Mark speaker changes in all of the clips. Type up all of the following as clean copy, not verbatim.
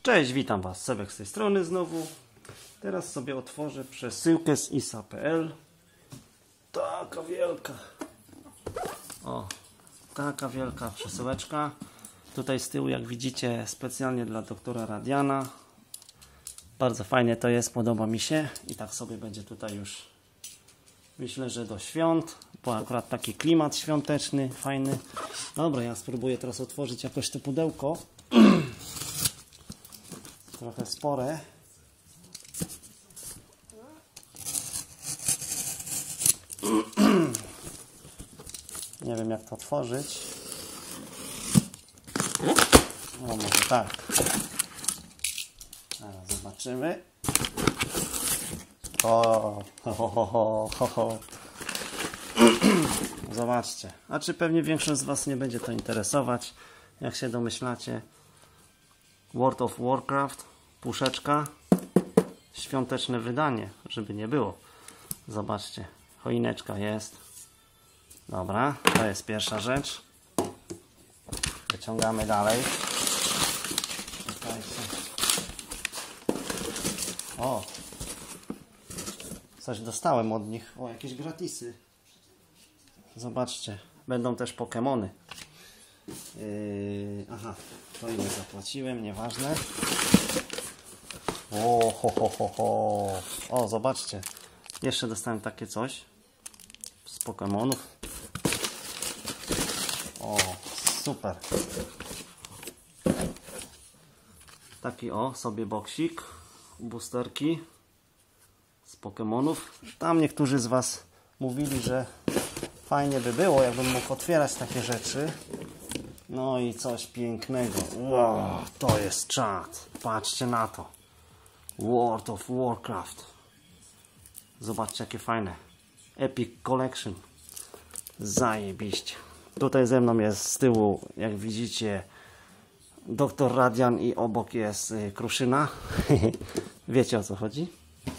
Speaker 1: Cześć, witam Was, Sebek z tej strony znowu. Teraz sobie otworzę przesyłkę z isa.pl. Taka wielka. O, taka wielka przesyłeczka. Tutaj z tyłu, jak widzicie, specjalnie dla doktora Radiana. Bardzo fajnie to jest, podoba mi się. I tak sobie będzie tutaj już, myślę, że do świąt, bo akurat taki klimat świąteczny, fajny. Dobra, ja spróbuję teraz otworzyć jakoś to pudełko. Trochę spore. Nie wiem, jak to otworzyć. No może tak. Zaraz zobaczymy. Zobaczcie. A czy pewnie większość z Was nie będzie to interesować, jak się domyślacie. World of Warcraft, puszeczka, świąteczne wydanie, żeby nie było. Zobaczcie, choineczka jest. Dobra, to jest pierwsza rzecz. Wyciągamy dalej. Czekajcie. O! Coś dostałem od nich. O, jakieś gratisy. Zobaczcie, będą też Pokemony. Aha, to ile zapłaciłem, nieważne. O, zobaczcie. Jeszcze dostałem takie coś z Pokemonów. O, super. Taki sobie boksik, boosterki z Pokemonów. Tam niektórzy z Was mówili, że fajnie by było, jakbym mógł otwierać takie rzeczy. No i coś pięknego. Wow, to jest czad. Patrzcie na to. World of Warcraft. Zobaczcie, jakie fajne. Epic Collection. Zajebiście. Tutaj ze mną jest z tyłu, jak widzicie, doktor Radian i obok jest Kruszyna. Wiecie, o co chodzi?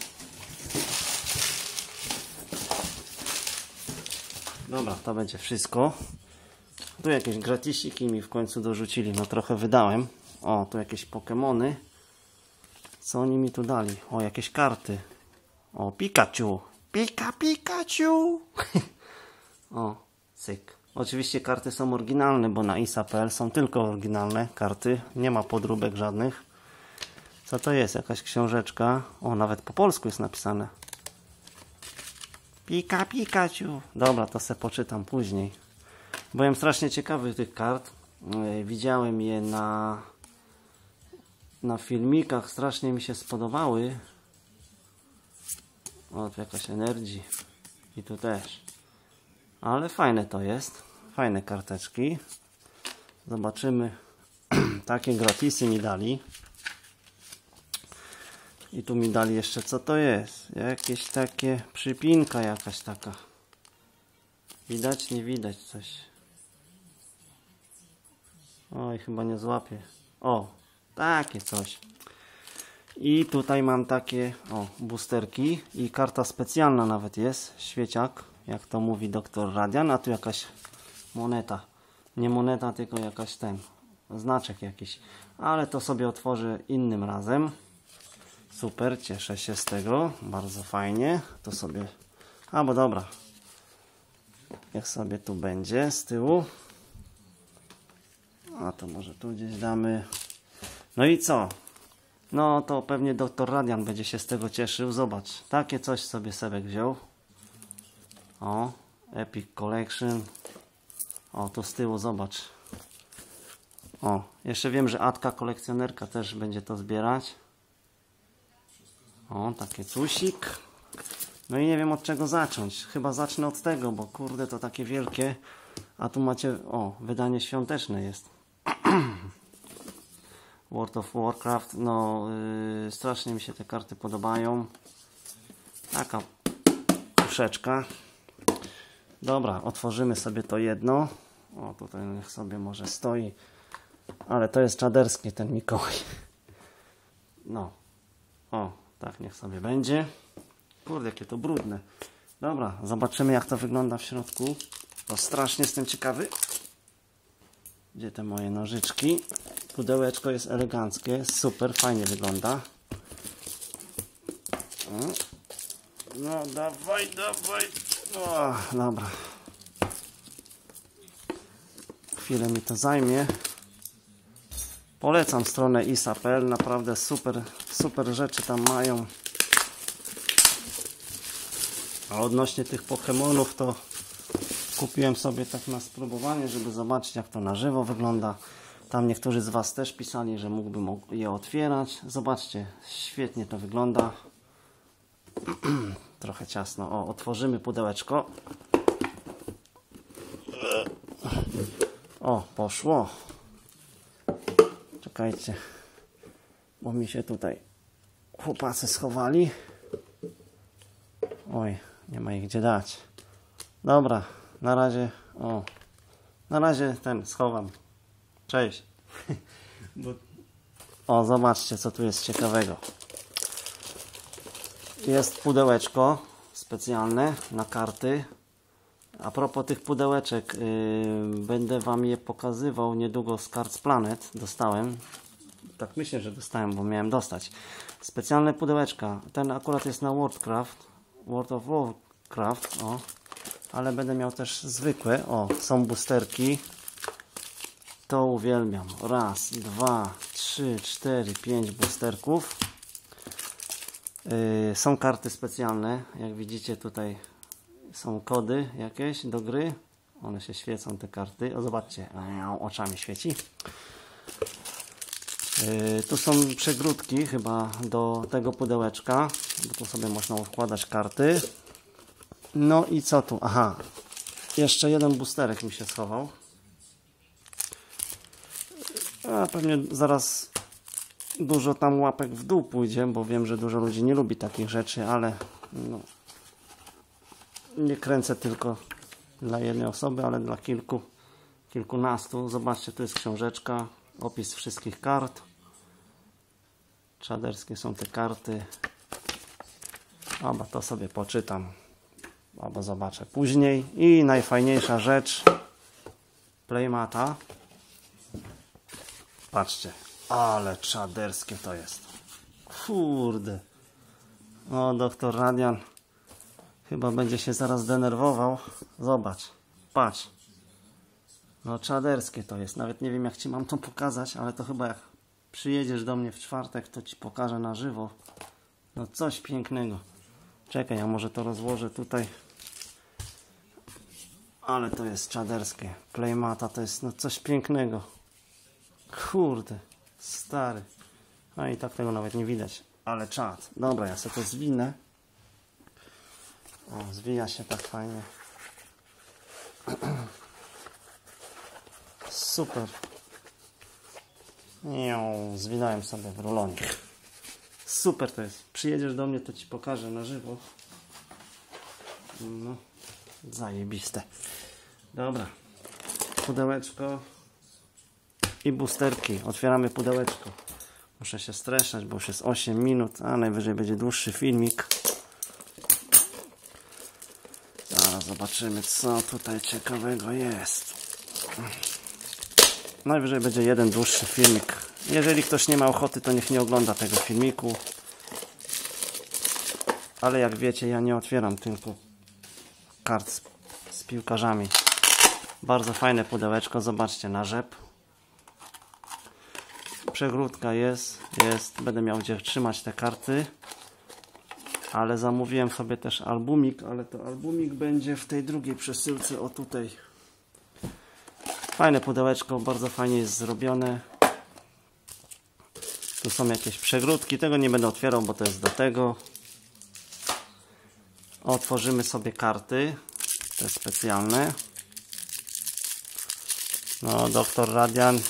Speaker 1: Dobra, to będzie wszystko. Tu jakieś gratisiki mi w końcu dorzucili. No trochę wydałem. O, tu jakieś Pokemony. Co oni mi tu dali? O, jakieś karty. O, Pikachu. Pikachu. O, cyk. Oczywiście karty są oryginalne, bo na isa.pl są tylko oryginalne karty. Nie ma podróbek żadnych. Co to jest? Jakaś książeczka. O, nawet po polsku jest napisane. Pikachu. Dobra, to se poczytam później. Byłem strasznie ciekawy tych kart. Widziałem je na filmikach. Strasznie mi się spodobały. O, tu jakaś Energy. I tu też. Ale fajne to jest. Fajne karteczki. Zobaczymy. Takie gratisy mi dali. I tu mi dali jeszcze, co to jest? Jakieś takie przypinka jakaś taka. Widać? Nie widać coś. Oj, chyba nie złapię. O, takie coś. I tutaj mam takie, boosterki. I karta specjalna nawet jest. Świeciak, jak to mówi doktor Radian. A tu jakaś moneta. Nie moneta, tylko jakaś znaczek jakiś. Ale to sobie otworzę innym razem. Super, cieszę się z tego. Bardzo fajnie. To sobie... bo dobra. Jak sobie tu będzie z tyłu. A to może tu gdzieś damy. No i co? No to pewnie doktor Radian będzie się z tego cieszył. Zobacz, takie coś sobie Sebek wziął. O, Epic Collection. O, tu z tyłu zobacz. O, jeszcze wiem, że Atka kolekcjonerka też będzie to zbierać. O, takie cusik. No i nie wiem, od czego zacząć. Chyba zacznę od tego, bo kurde, to takie wielkie. A tu macie, wydanie świąteczne jest. World of Warcraft. No, strasznie mi się te karty podobają. Taka puszeczka. Dobra, otworzymy sobie to jedno. O, tutaj niech sobie może stoi. Ale to jest czaderski ten Mikołaj. No. O, tak niech sobie będzie. Kurde, jakie to brudne. Dobra, zobaczymy, jak to wygląda w środku. To strasznie jestem ciekawy. Gdzie te moje nożyczki? Pudełeczko jest eleganckie, super, fajnie wygląda. No dawaj, dawaj. O, dobra. Chwilę mi to zajmie. Polecam stronę isa.pl, naprawdę super rzeczy tam mają. A odnośnie tych Pokemonów to kupiłem sobie tak na spróbowanie, żeby zobaczyć, jak to na żywo wygląda. Tam niektórzy z Was też pisali, że mógłbym je otwierać. Zobaczcie, świetnie to wygląda. Trochę ciasno. O, otworzymy pudełeczko. O, poszło. Czekajcie, bo mi się tutaj chłopacy schowali. Oj, nie ma ich gdzie dać. Dobra, na razie, o, na razie ten schowam. Cześć. O, zobaczcie, co tu jest ciekawego. Jest pudełeczko specjalne na karty. A propos tych pudełeczek, będę Wam je pokazywał niedługo z Cards Planet. Dostałem. Tak myślę, że dostałem, bo miałem dostać. Specjalne pudełeczka. Ten akurat jest na World of Warcraft. O. Ale będę miał też zwykłe. O, są boosterki. To uwielbiam. Raz, dwa, trzy, cztery, pięć boosterków. Są karty specjalne. Jak widzicie tutaj są kody jakieś do gry. One się świecą, te karty. O, zobaczcie. Oczami świeci. Tu są przegródki chyba do tego pudełeczka. Bo tu sobie można układać karty. No i co tu? Aha. Jeszcze jeden boosterek mi się schował. A pewnie zaraz dużo tam łapek w dół pójdzie, bo wiem, że dużo ludzi nie lubi takich rzeczy, ale no, nie kręcę tylko dla jednej osoby, ale dla kilkunastu. Zobaczcie, tu jest książeczka, opis wszystkich kart. Czaderskie są te karty. Oba to sobie poczytam, albo zobaczę później. I najfajniejsza rzecz, playmata. Patrzcie, ale czaderskie to jest. Kurde. O, doktor Radian chyba będzie się zaraz denerwował. Zobacz, patrz. No czaderskie to jest. Nawet nie wiem, jak Ci mam to pokazać, ale to chyba jak przyjedziesz do mnie w czwartek, to Ci pokażę na żywo. No coś pięknego. Czekaj, ja może to rozłożę tutaj. Ale to jest czaderskie. Playmata to jest no coś pięknego. Kurde, stary. No i tak tego nawet nie widać. Ale czad. Dobra, ja sobie to zwinę. O, zwija się tak fajnie. Super. Zwinąłem sobie w rulonie. Super to jest. Przyjedziesz do mnie, to Ci pokażę na żywo. No, zajebiste. Dobra. Pudełeczko i boosterki. Otwieramy pudełeczko. Muszę się streszczać, bo już jest 8 minut, a najwyżej będzie dłuższy filmik. Zaraz zobaczymy, co tutaj ciekawego jest. Najwyżej będzie jeden dłuższy filmik. Jeżeli ktoś nie ma ochoty, to niech nie ogląda tego filmiku. Ale jak wiecie, ja nie otwieram tylko kart z piłkarzami. Bardzo fajne pudełeczko. Zobaczcie, na rzep. Przegródka jest. Będę miał gdzie trzymać te karty. Ale zamówiłem sobie też albumik, ale to albumik będzie w tej drugiej przesyłce. O tutaj. Fajne pudełeczko, bardzo fajnie jest zrobione. Tu są jakieś przegródki. Tego nie będę otwierał, bo to jest do tego. Otworzymy sobie karty. Te specjalne. No, doktor Radian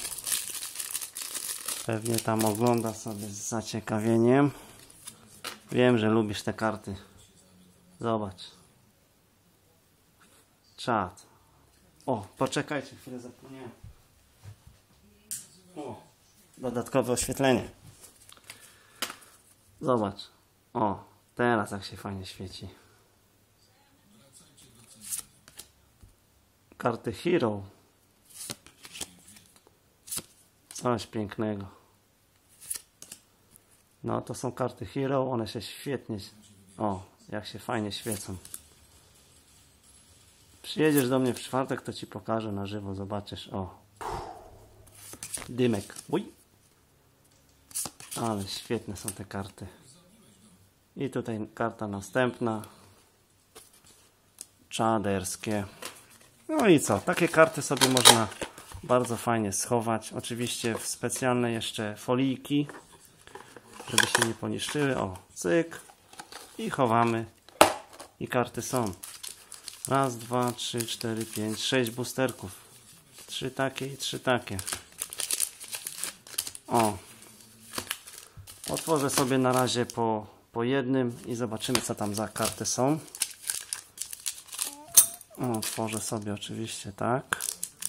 Speaker 1: pewnie tam ogląda sobie z zaciekawieniem. Wiem, że lubisz te karty. Zobacz. Czad. O, poczekajcie, chwilę zapomniałem. O, dodatkowe oświetlenie. Zobacz. O, teraz jak się fajnie świeci. Karty Hero. Coś pięknego. No to są karty Hero, one się świetnie... O, jak się fajnie świecą. Przyjedziesz do mnie w czwartek, to ci pokażę na żywo, zobaczysz. O, dymek. Uj. Ale świetne są te karty. I tutaj karta następna. Czaderskie. No i co? Takie karty sobie można bardzo fajnie schować. Oczywiście w specjalne jeszcze folijki, żeby się nie poniszczyły. O, cyk. I chowamy. I karty są. Raz, dwa, trzy, cztery, pięć, 6 boosterków. 3 takie i 3 takie. O. Otworzę sobie na razie po jednym i zobaczymy, co tam za karty są. Otworzę sobie oczywiście tak.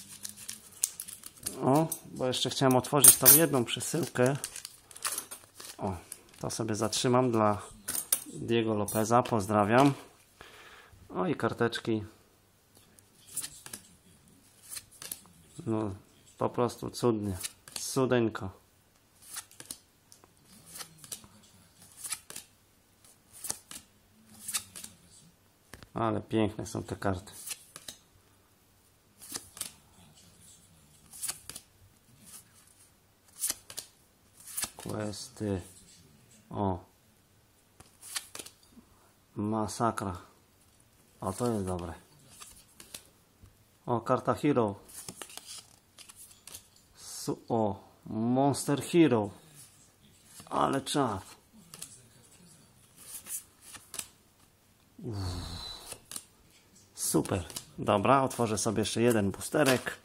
Speaker 1: O, bo jeszcze chciałem otworzyć tą jedną przesyłkę. O, to sobie zatrzymam dla Diego Lopeza. Pozdrawiam. O i karteczki. No, po prostu cudnie. Cudeńko. Ale piękne są te karty. Questy. O. Masakra. O, to jest dobre. O, karta Hero. O, Monster Hero. Ale czad. Super. Dobra, otworzę sobie jeszcze jeden boosterek.